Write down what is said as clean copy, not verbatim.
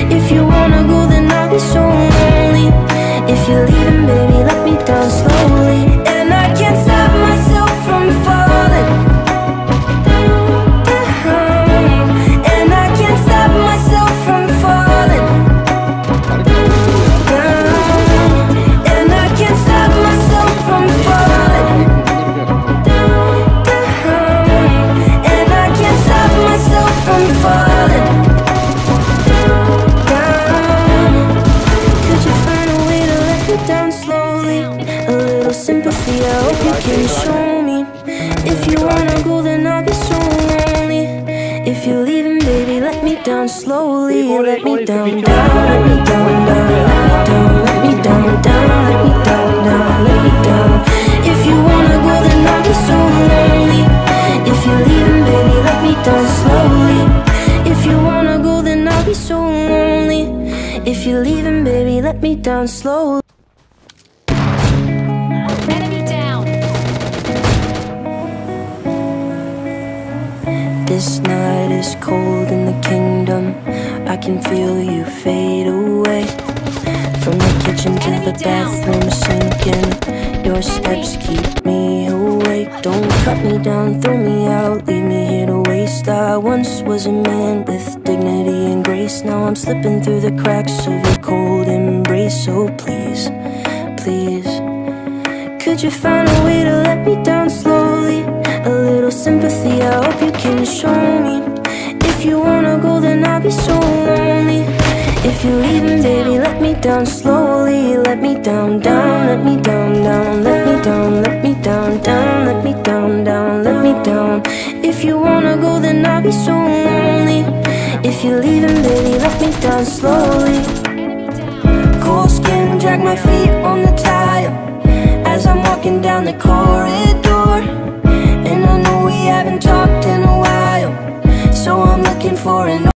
If you wanna go, then I'll be so lonely. If you're leaving, baby, let me down slowly. And I can't stop myself from falling down. And I can't stop myself from falling down. And I can't stop myself from falling down. And I can't stop myself from falling down. Could you find a way to let me down slowly? A little sympathy, I hope you can show me. If you wanna go, then I'll be so lonely. If you're leaving, baby, let me down slowly. Let me down, down, let me down, down, let me down, down, let me down, down, let me down. If you wanna go, then I'll be so lonely. If you're leaving, baby, let me down slowly. If you wanna go, then I'll be so lonely. If you're leaving, baby, let me down slowly. Enemy down. This night is cold in the kingdom. I can feel you fade away. From the kitchen to the bathroom sinking. Your steps keep me awake. Don't cut me down, throw me out, leave me here to waste. I once was a man with dignity and grace. Now I'm slipping through the cracks of your cold embrace. So please, please, could you find a way to let me down slowly? A little sympathy, I hope you can show me. If you wanna go, then I'll be so lonely. If you're leaving, baby, let me down slowly. Let me down, down, let me down, down, let me down, let me down, down, let me down, down, let me down. If you wanna go, then I'll be so lonely. If you're leaving, baby, let me down slowly. Cold skin, drag my feet on the tile as I'm walking down the corridor. And I know we haven't talked